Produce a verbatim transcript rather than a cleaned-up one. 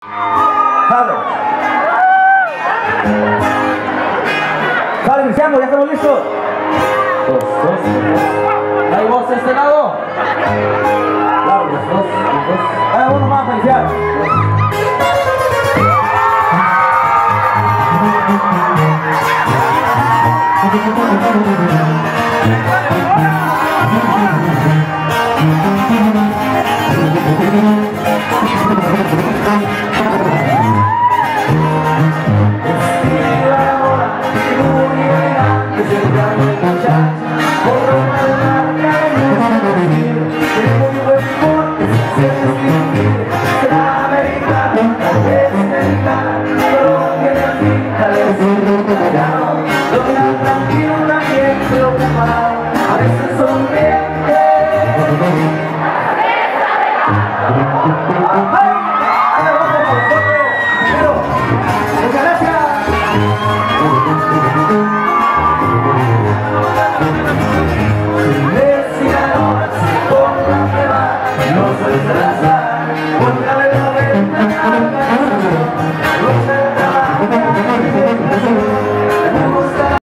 Sale. Sale, iniciamos, ya estamos listos. Dos, dos, dos. ¿Hay voz de este lado? Claro, los dos, los dos. Hay uno más para iniciar.